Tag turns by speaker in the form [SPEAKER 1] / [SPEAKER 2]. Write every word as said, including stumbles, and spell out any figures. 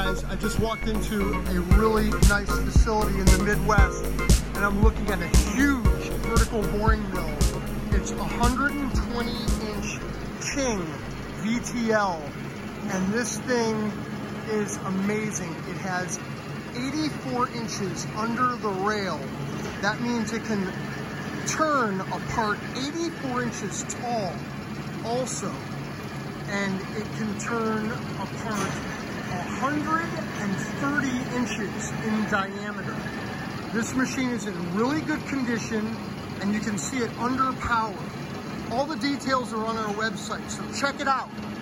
[SPEAKER 1] guys, I just walked into a really nice facility in the Midwest, and I'm looking at a huge vertical boring mill. It's one hundred twenty inch King V T L, and this thing is amazing. It has eighty-four inches under the rail. That means it can turn a part eighty-four inches tall also, and it can turn a part one hundred thirty inches in diameter. This machine is in really good condition, and you can see it under power. All the details are on our website, so check it out.